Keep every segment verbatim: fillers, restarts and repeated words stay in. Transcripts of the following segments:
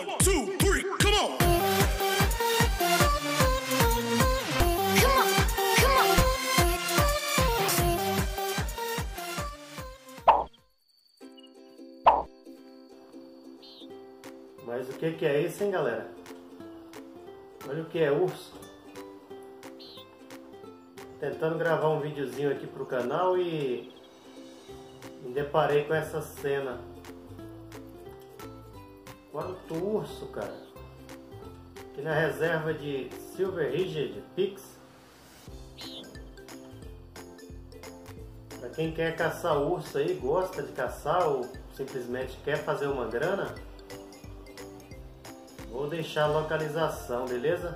One, two, three, come on! Come on, come on. Mas o que que é isso, hein, galera? Olha o que é urso. Tentando gravar um videozinho aqui pro canal e me deparei com essa cena. Quanto urso, cara. Aqui na reserva de Silver Ridge Peaks. Pra quem quer caçar urso aí, gosta de caçar ou simplesmente quer fazer uma grana, vou deixar a localização, beleza?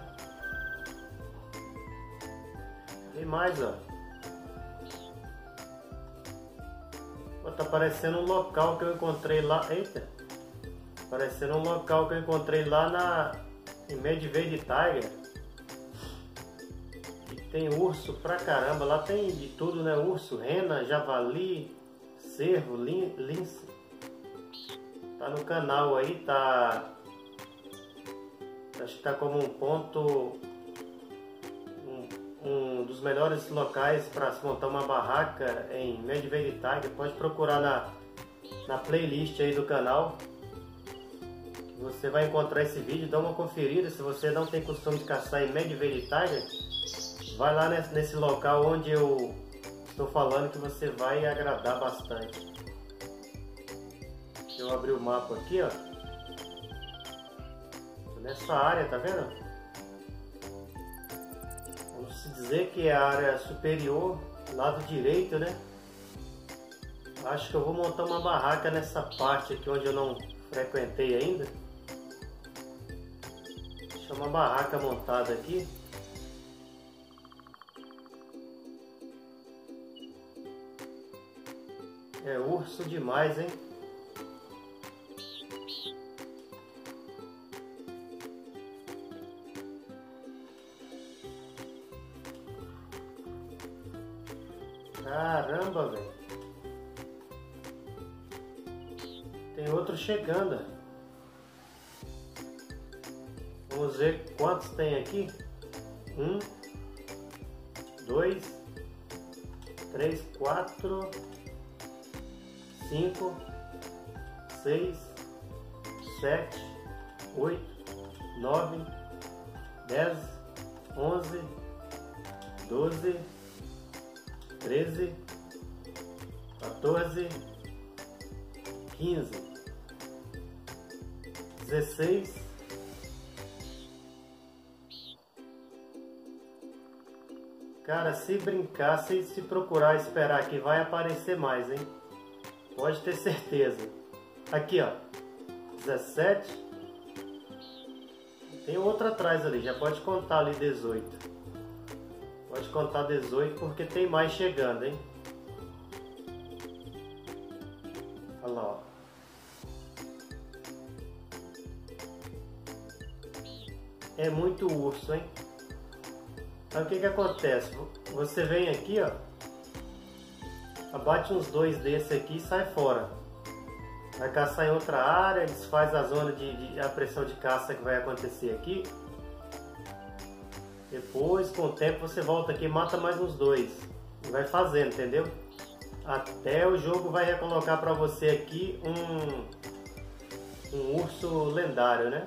Tem mais, ó. Pô, tá parecendo um local que eu encontrei lá. Eita! Parecendo um local que eu encontrei lá na em Medvedev Tiger. E tem urso pra caramba. Lá tem de tudo, né? Urso, rena, javali, cervo, lin, lince. Tá no canal aí, tá. Acho que tá como um ponto. Um dos melhores locais para se montar uma barraca em Medvedev Tiger. Pode procurar na, na playlist aí do canal. Você vai encontrar esse vídeo, dá uma conferida. Se você não tem costume de caçar em Medvedev Tiger, vai lá nesse, nesse local onde eu estou falando que você vai agradar bastante. Deixa eu abrir o mapa aqui, ó. Nessa área, tá vendo? Vamos dizer que é a área superior, lado direito, né? Acho que eu vou montar uma barraca nessa parte aqui onde eu não frequentei ainda. Deixa uma barraca montada aqui. É urso demais, hein? Caramba, velho. Tem outro chegando. Vamos ver quantos tem aqui. Um, dois, três, quatro, cinco, seis, sete, oito, nove, dez, onze, doze, treze, quatorze, quinze, dezesseis, cara, se brincar, se, se procurar esperar aqui, vai aparecer mais, hein? Pode ter certeza. Aqui, ó, dezessete, tem outro atrás ali, já pode contar ali dezoito. Pode contar dezoito porque tem mais chegando, hein? Olha lá, ó. É muito urso, hein? Aí o que que acontece? Você vem aqui, ó. Abate uns dois desse aqui e sai fora. Vai caçar em outra área, desfaz a zona de, de a pressão de caça que vai acontecer aqui. Depois, com o tempo, você volta aqui e mata mais uns dois. E vai fazendo, entendeu? Até o jogo vai recolocar para você aqui um, um urso lendário, né?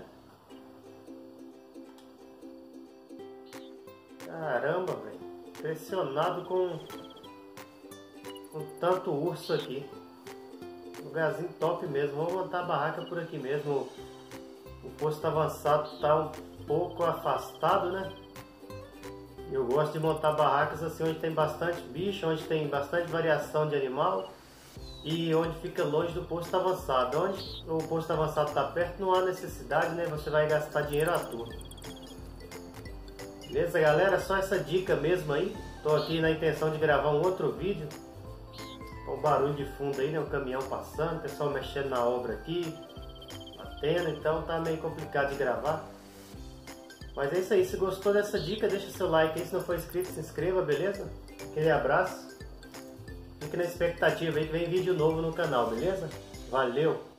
Caramba, velho. Impressionado com, com tanto urso aqui. Lugarzinho top mesmo. Vamos montar a barraca por aqui mesmo. O posto avançado está um pouco afastado, né? Eu gosto de montar barracas assim onde tem bastante bicho, onde tem bastante variação de animal e onde fica longe do posto avançado. Onde o posto avançado está perto, não há necessidade, né? Você vai gastar dinheiro à toa. Beleza, galera? Só essa dica mesmo aí. Tô aqui na intenção de gravar um outro vídeo. O barulho de fundo aí, né? O caminhão passando, o pessoal mexendo na obra aqui, batendo, então tá meio complicado de gravar. Mas é isso aí, se gostou dessa dica, deixa seu like aí, se não for inscrito, se inscreva, beleza? Aquele abraço. Fique na expectativa aí que vem vídeo novo no canal, beleza? Valeu!